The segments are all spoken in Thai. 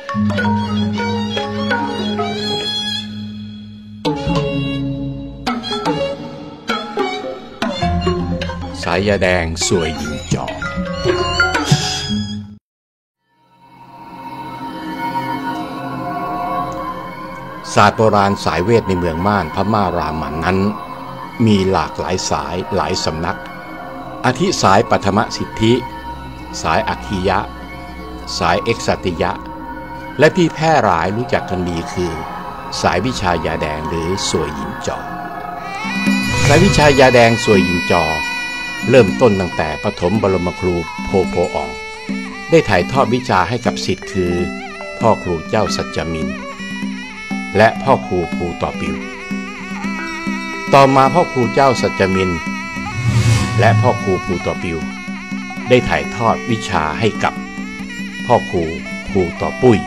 สายยาแดงสวยหญิงจอศาสตร์โบราณสายเวทในเมืองม่านพม่ารามันนั้นมีหลากหลายสายหลายสำนักอาทิสายปัทมสิทธิสายอัคคียะสายเอกสัติยะและที่แพร่หลายรู้จักกันดีคือสายวิชายาแดงหรือสวยหญิงจอสายวิชายาแดงสวยหญิงจอเริ่มต้นตั้งแต่ปฐมบรมครูโพโพอ่องได้ถ่ายทอดวิชาให้กับศิษย์คือพ่อครูเจ้าสัจจมินและพ่อครูภูต่อปิวต่อมาพ่อครูเจ้าสัจจมินและพ่อครูภูต่อปิวได้ถ่ายทอดวิชาให้กับพ่อครูภูต่อปุ้ย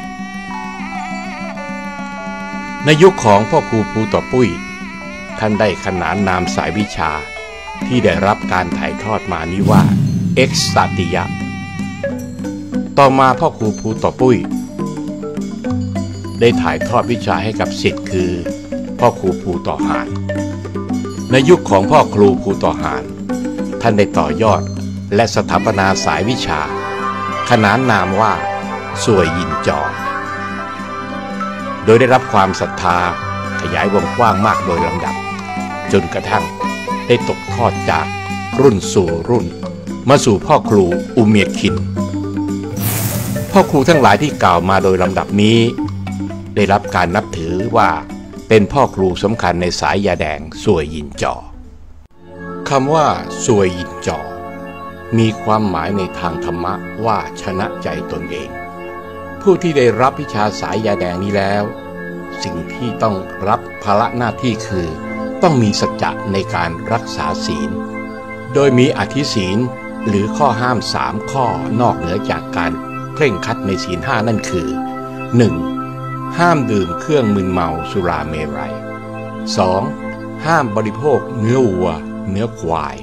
ในยุคของพ่อครูภูต่อปุ้ยท่านได้ขนานนามสายวิชาที่ได้รับการถ่ายทอดมานี้ว่าเอกสัติยะต่อมาพ่อครูภูต่อปุ้ยได้ถ่ายทอดวิชาให้กับศิษย์คือพ่อครูภูต่อหานในยุคของพ่อครูภูต่อหานท่านได้ต่อยอดและสถาปนาสายวิชาขนานนามว่าสวยหญิงจอโดยได้รับความศรัทธาขยายวงกว้างมากโดยลำดับจนกระทั่งได้ตกทอดจากรุ่นสู่รุ่นมาสู่พ่อครูอุเมียคินพ่อครูทั้งหลายที่กล่าวมาโดยลำดับนี้ได้รับการนับถือว่าเป็นพ่อครูสำคัญในสายยาแดงสวยหญิงจอคำว่าสวยหญิงจอมีความหมายในทางธรรมะว่าชนะใจตนเองผู้ที่ได้รับวิชาสายยาแดงนี้แล้วสิ่งที่ต้องรับภาระหน้าที่คือต้องมีสัจจะในการรักษาศีลโดยมีอธิศีลหรือข้อห้าม3ข้อนอกเหนือจากการเคร่งครัดในศีล5นั่นคือ 1. ห้ามดื่มเครื่องมึนเมาสุราเมรัย 2. ห้ามบริโภคเนื้อวัวเนื้อควาย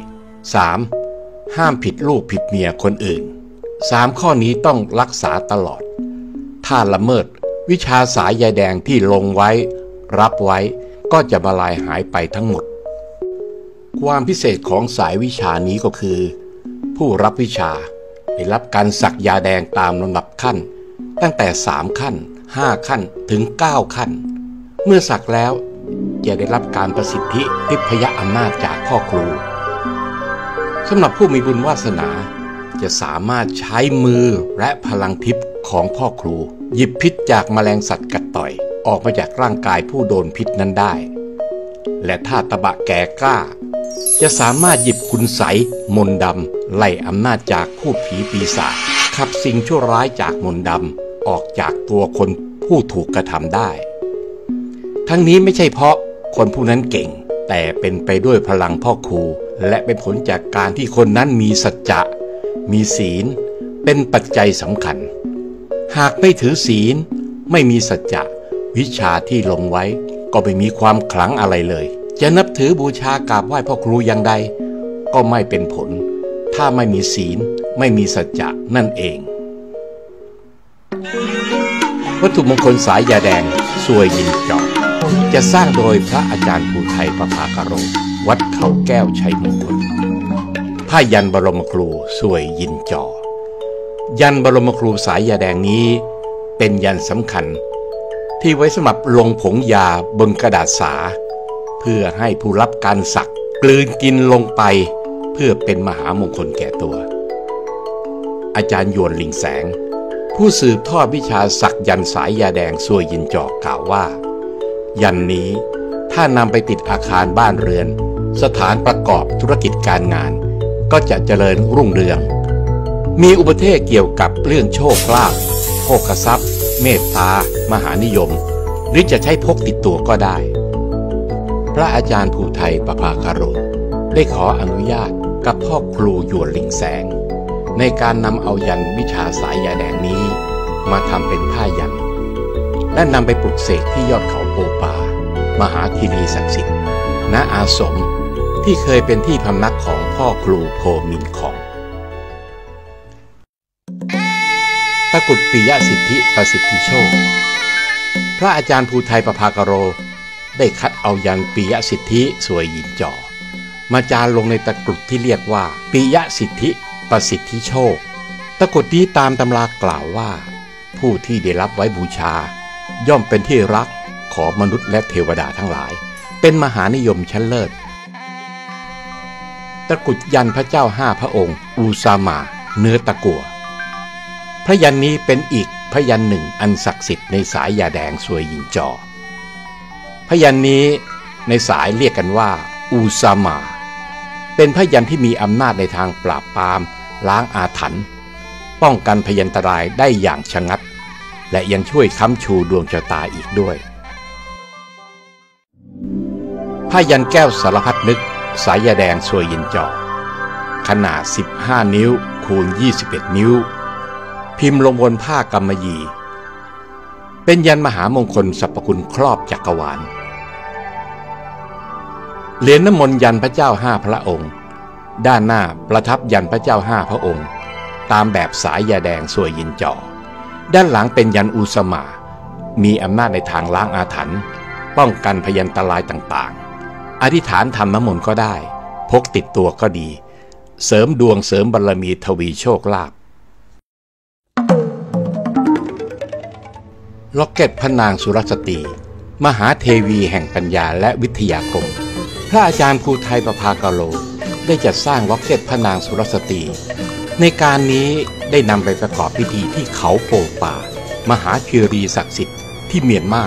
3. ห้ามผิดลูกผิดเมียคนอื่น3ข้อนี้ต้องรักษาตลอดถ้าละเมิดวิชาสายยาแดงที่ลงไว้รับไว้ก็จะบลายหายไปทั้งหมดความพิเศษของสายวิชานี้ก็คือผู้รับวิชาได้รับการสักยาแดงตามลำดับขั้นตั้งแต่3ขั้น5ขั้นถึง9ขั้นเมื่อสักแล้วจะได้รับการประสิทธิทิพยอำนาจจากพ่อครูสำหรับผู้มีบุญวาสนาจะสามารถใช้มือและพลังทิพย์ของพ่อครูหยิบพิษจากแมลงสัตว์กัดต่อยออกมาจากร่างกายผู้โดนพิษนั้นได้และถ้าตบะแก่กล้าจะสามารถหยิบคุณไสยมนต์ดำไล่อำนาจจากผู้ผีปีศาจขับสิ่งชั่วร้ายจากมนต์ดำออกจากตัวคนผู้ถูกกระทำได้ทั้งนี้ไม่ใช่เพราะคนผู้นั้นเก่งแต่เป็นไปด้วยพลังพ่อครูและเป็นผลจากการที่คนนั้นมีสัจจะมีศีลเป็นปัจจัยสำคัญหากไม่ถือศีลไม่มีสัจจะวิชาที่ลงไว้ก็ไม่มีความขลังอะไรเลยจะนับถือบูชากราบไหว้พ่อครูอย่างใดก็ไม่เป็นผลถ้าไม่มีศีลไม่มีสัจจะนั่นเองวัตถุมงคลสายยาแดงสวยหญิงจอจะสร้างโดยพระอาจารย์ภูไทยประภากโรวัดเขาแก้วชัยมงคลผ้ายันบรมครูสวยหญิงจอยันบรมครูสายยาแดงนี้เป็นยันสำคัญที่ไว้สำหรับลงผงยาบนกระดาษสาเพื่อให้ผู้รับการสักกลืนกินลงไปเพื่อเป็นมหามงคลแก่ตัวอาจารย์หยวนหลิงแสงผู้สืบทอดวิชาสักยันสายยาแดงสวยหญิงจอกล่าวว่ายันนี้ถ้านำไปติดอาคารบ้านเรือนสถานประกอบธุรกิจการงานก็จะเจริญรุ่งเรืองมีอุปเทศเกี่ยวกับเรื่องโชคลาภโภคทรัพย์เมตตามหานิยมหรือจะใช้พกติดตัวก็ได้พระอาจารย์ภูไทยประภากโรได้ขออนุญาตกับพ่อครูหยวนหลิงแสงในการนำเอายันวิชาสายยาแดงนี้มาทำเป็นผ้ายันและนำไปปลุกเสกที่ยอดเขาโปปามหาคีรีศักดิ์สิทธิ์ณอาสมที่เคยเป็นที่พำนักของพ่อครูโพมินของตะกรุดปิยสิทธิประสิทธิโชคพระอาจารย์ภูไทยประภากโรได้คัดเอายันปิยสิทธิสวยหยินจ่อมาจารึกลงในตะกรุดที่เรียกว่าปิยสิทธิประสิทธิโชคตะกรุดนี้ตามตำรากล่าวว่าผู้ที่ได้รับไว้บูชาย่อมเป็นที่รักของมนุษย์และเทวดาทั้งหลายเป็นมหานิยมชั้นเลิศตะกรุดยันพระเจ้า5 พระองค์อูซามาเนื้อตะกั่วพระยันนี้เป็นอีกพระยันหนึ่งอันศักดิ์สิทธิ์ในสายยาแดงสวยหยินจอพระยันนี้ในสายเรียกกันว่าอูซามาเป็นพระยันที่มีอำนาจในทางปราบปรามล้างอาถรรพ์ป้องกันพยันตรายได้อย่างชะงัดและยังช่วยค้ำชูดวงชะตาอีกด้วยพระยันแก้วสารพัดนึกสายยาแดงสวยหยินจอขนาด15 นิ้วคูณ21 นิ้วพิมพ์ลงบนผ้ากำมะหยี่เป็นยันมหามงคลสรรพคุณครอบจักรวาลเหรียญน้ำมนต์ยันพระเจ้า5 พระองค์ด้านหน้าประทับยันพระเจ้า5 พระองค์ตามแบบสายยาแดงสวยหยินจอด้านหลังเป็นยันอูสมามีอำนาจในทางล้างอาถรรพ์ป้องกันพยันตรายต่างๆอธิษฐานทำน้ำมนต์ก็ได้พกติดตัวก็ดีเสริมดวงเสริมบารมีทวีโชคลาภล็อกเก็ตพระนางสุรสตรีมหาเทวีแห่งปัญญาและวิทยาคมพระอาจารย์ภูไทยประภากโรได้จัดสร้างล็อกเก็ตพระนางสุรสตรีในการนี้ได้นำไปประกอบพิธีที่เขาโปป่ามหาคีรีศักดิ์สิทธิ์ที่เมียนมา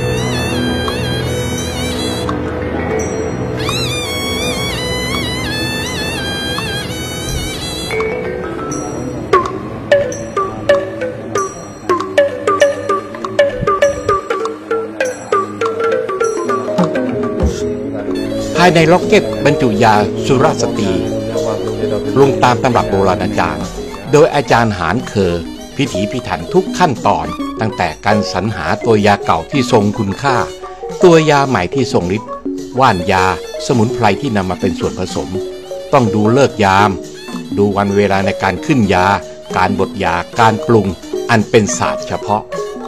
ภายในล็อกเก็ตบรรจุยาสุรสตรีลงตามตำรับโบราณอาจารย์โดยอาจารย์หารเคอพิถีพิถันทุกขั้นตอนตั้งแต่การสรรหาตัวยาเก่าที่ทรงคุณค่าตัวยาใหม่ที่ทรงฤทธิ์ว่านยาสมุนไพรที่นำมาเป็นส่วนผสมต้องดูฤกษ์ยามดูวันเวลาในการขึ้นยาการบดยาการปรุงอันเป็นศาสตร์เฉพาะ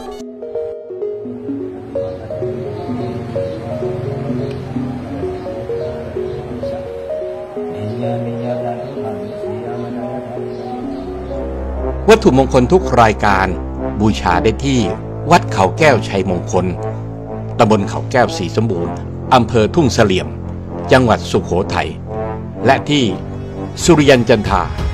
วัตถุมงคลทุกรายการบูชาได้ที่วัดเขาแก้วชัยมงคลตำบลเขาแก้วศรีสมบูรณ์อำเภอทุ่งเสลี่ยมจังหวัดสุโขทัยและที่สุริยันจันทรา